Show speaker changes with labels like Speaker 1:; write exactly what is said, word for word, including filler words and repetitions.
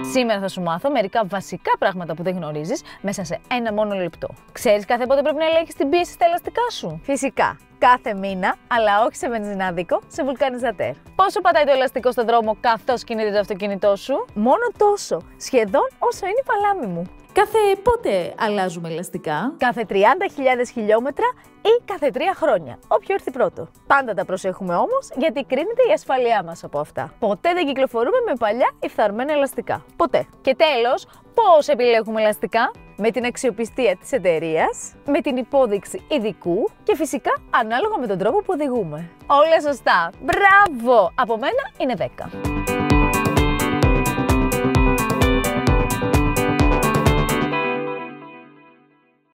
Speaker 1: Σήμερα θα σου μάθω μερικά βασικά πράγματα που δεν γνωρίζεις μέσα σε ένα μόνο λεπτό. Ξέρεις κάθε πότε πρέπει να ελέγχεις την πίεση στα ελαστικά σου? Φυσικά, κάθε μήνα, αλλά όχι σε βενζινάδικο, σε βουλκανιζατέρ. Πόσο πατάει το ελαστικό στον δρόμο καθώς κινείται το αυτοκίνητό σου? Μόνο τόσο, σχεδόν όσο είναι η παλάμη μου.
Speaker 2: Κάθε πότε αλλάζουμε ελαστικά?
Speaker 1: Κάθε τριάντα χιλιάδες χιλιόμετρα ή κάθε τρία χρόνια, όποιο έρθει πρώτο. Πάντα τα προσέχουμε όμως, γιατί κρίνεται η ασφάλειά μας από αυτά. Ποτέ δεν κυκλοφορούμε με παλιά ή φθαρμένα ελαστικά. Ποτέ. Και τέλος, πώς επιλέγουμε ελαστικά? Με την αξιοπιστία της εταιρείας, με την υπόδειξη ειδικού και φυσικά ανάλογα με τον τρόπο που οδηγούμε. Όλα σωστά. Μπράβο! Από μένα είναι δέκα.